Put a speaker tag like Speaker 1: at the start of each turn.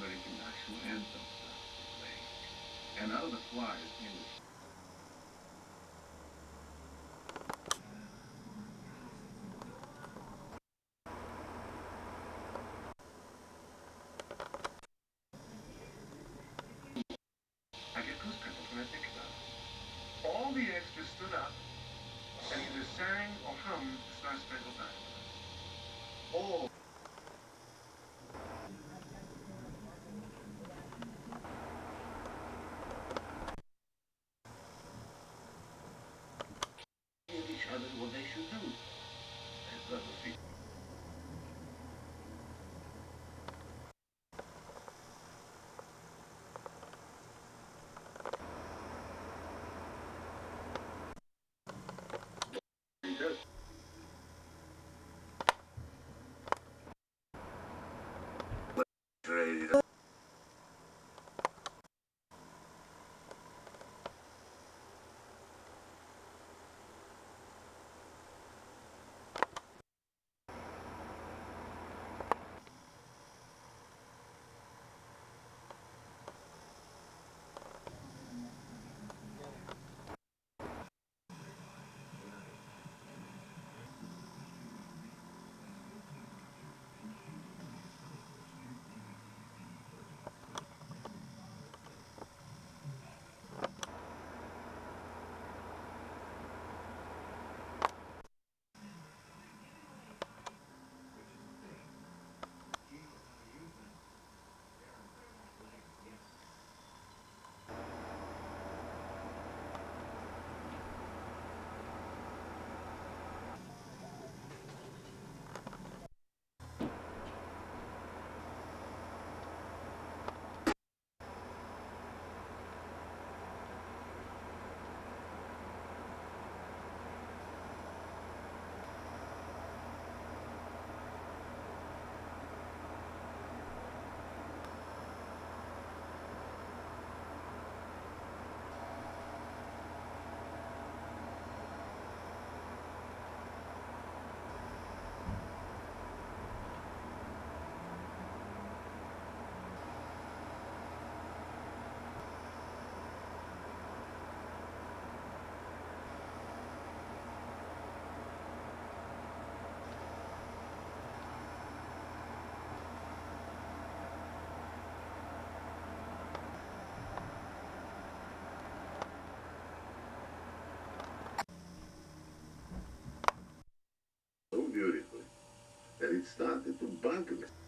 Speaker 1: American national anthem playing. And out of the choirs came the I get goose pimples when I think about it. All the extras stood up and either sang or hummed the Star Spangled Banner. All told each other what they should do. And love the feet. So beautifully that it started to bug me.